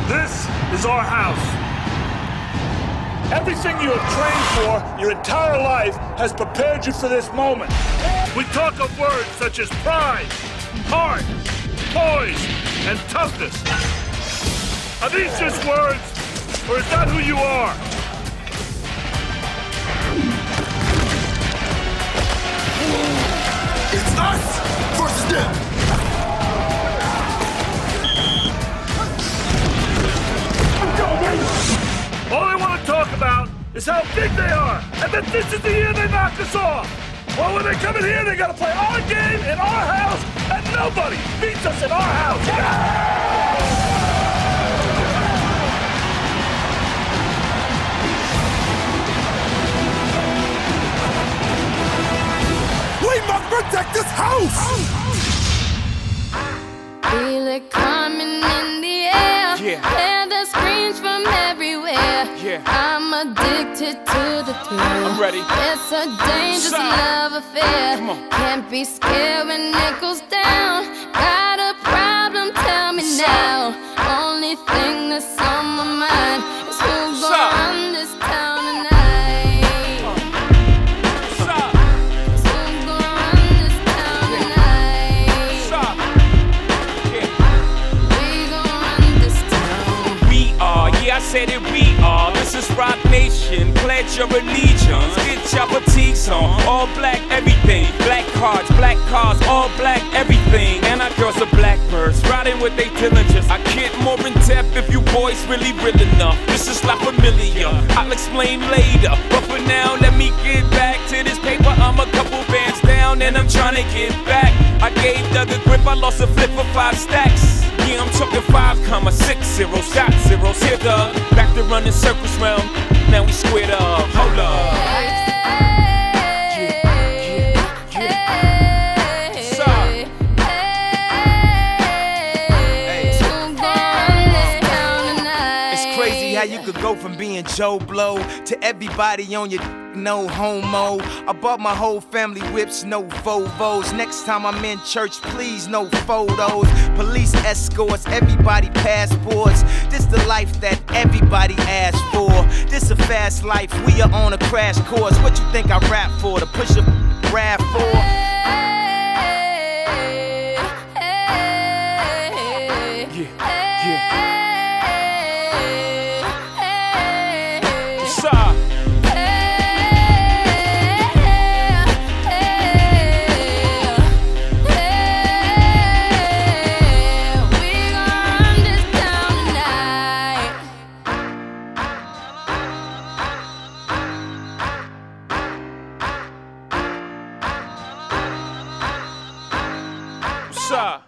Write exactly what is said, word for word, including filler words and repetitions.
This is our house. Everything you have trained for your entire life has prepared you for this moment. We talk of words such as pride, heart, poise, and toughness. Are these just words, or is that who you are? It's us versus them. All they want to talk about is how big they are, and that this is the year they knock us off. Well, when they come in here, they gotta play our game in our house, and nobody beats us in our house. We must protect this house! Feel it coming in the air. Yeah. Hear the screams from everywhere. Yeah. I'm addicted to the thrill. I'm ready. It's a dangerous Stop. love affair. Come on. Can't be scared when it goes down. Got a problem? Tell me Stop. now. Only thing that's on my mind is who's Stop. gonna run this town tonight. Stop. Who's gonna run this town tonight? Stop. Yeah. We gon' run this town. We are, yeah, I said it, we are. This is Rock Nation, pledge your allegiance. Get your fatigues on, all black everything. Black cards, black cars, all black everything. And our girls are blackbirds, riding with they diligence. I get more in depth if you boys really real enough. This is La Familia, I'll explain later. But for now, let me get back to this paper. I'm a couple bands down and I'm trying to get back. I gave Doug a grip, I lost a flip for five stacks. Yeah, I'm talking five comma six zero, shot zeros. Here, Doug, back to running circles round. Now we squared up. Hold up. How you could go from being Joe Blow to everybody on your no homo. I bought my whole family whips, no Volvos. Next time I'm in church, please no photos. Police escorts, everybody passports. This the life that everybody asks for. This a fast life, we are on a crash course. What you think I rap for? To push a rap for? Sir.